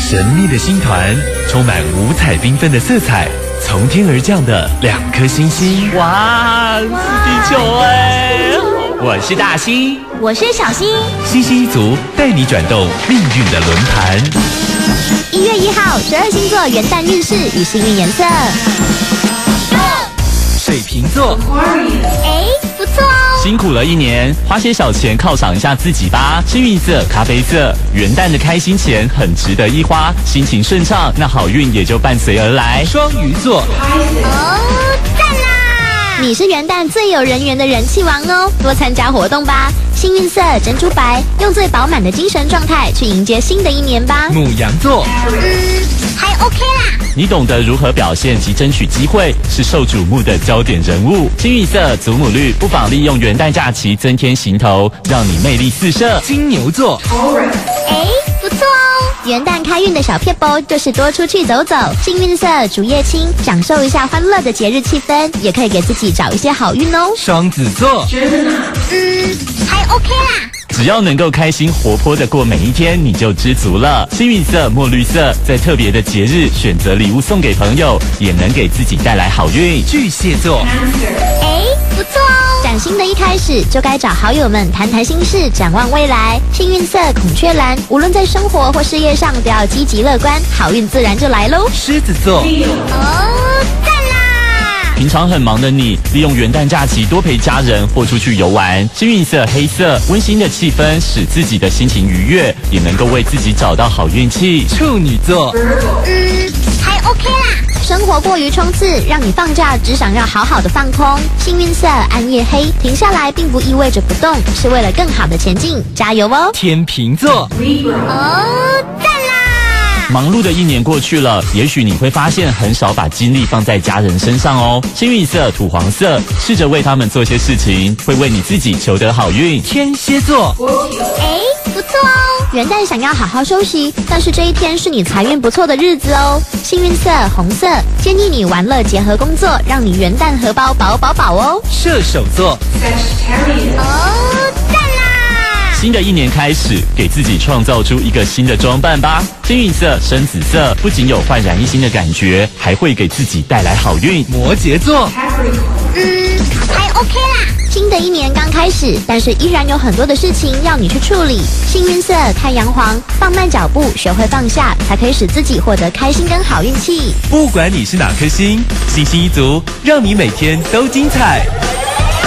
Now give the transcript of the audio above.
神秘的星团，充满五彩缤纷的色彩，从天而降的2颗星星。哇，是地球哎！我是大星， 我是小星， 星星一族带你转动命运的轮盘。 1月1号，12星座元旦运势与幸运颜色。 水瓶座， 不错哦。 辛苦了一年，花些小钱犒赏一下自己吧。幸运色咖啡色，元旦的开心钱很值得一花，心情顺畅，那好运也就伴随而来。 双鱼座， 赞啦！你是元旦最有人缘的人气王哦，多参加活动吧。幸运色珍珠白，用最饱满的精神状态去迎接新的一年吧。 牡羊座， 还 OK 啦。 你懂得如何表现及争取机会，是受瞩目的焦点人物。幸运色祖母绿，不妨利用元旦假期增添行头，让你魅力四射。 金牛座， 不错哦。元旦开运的小撇步就是多出去走走。幸运色竹叶青，享受一下欢乐的节日气氛，也可以给自己找一些好运哦。 双子座， 还 OK 啦。 只要能够开心活泼的过每一天，你就知足了。幸运色墨绿色，在特别的节日选择礼物送给朋友，也能给自己带来好运。 巨蟹座， 不错哦。崭新的一开始，就该找好友们谈谈心事，展望未来。幸运色孔雀蓝，无论在生活或事业上都要积极乐观，好运自然就来喽。 狮子座， 赞啦！ 平常很忙的你，利用元旦假期多陪家人或出去游玩。幸运色黑色，温馨的气氛使自己的心情愉悦，也能够为自己找到好运气。 处女座， 还 OK 啦。生活过于冲刺，让你放假只想要好好的放空。幸运色暗夜黑，停下来并不意味着不动，是为了更好的前进，加油哦！ 天秤座， 赞啦！ 忙碌的一年过去了，也许你会发现很少把精力放在家人身上哦。幸运色土黄色，试着为他们做些事情，会为你自己求得好运。 天蝎座， 不错哦。元旦想要好好休息，但是这一天是你财运不错的日子哦。幸运色红色，建议你玩乐结合工作，让你元旦荷包饱饱饱哦。 射手座， 赞啦！ 新的一年开始，给自己创造出一个新的装扮吧。幸运色深紫色，不仅有焕然一新的感觉，还会给自己带来好运。 摩羯座， 还 OK 啦。新的一年刚开始，但是依然有很多的事情要你去处理。幸运色太阳黄，放慢脚步，学会放下，才可以使自己获得开心跟好运气。 不管你是哪颗星，星星一族让你每天都精彩。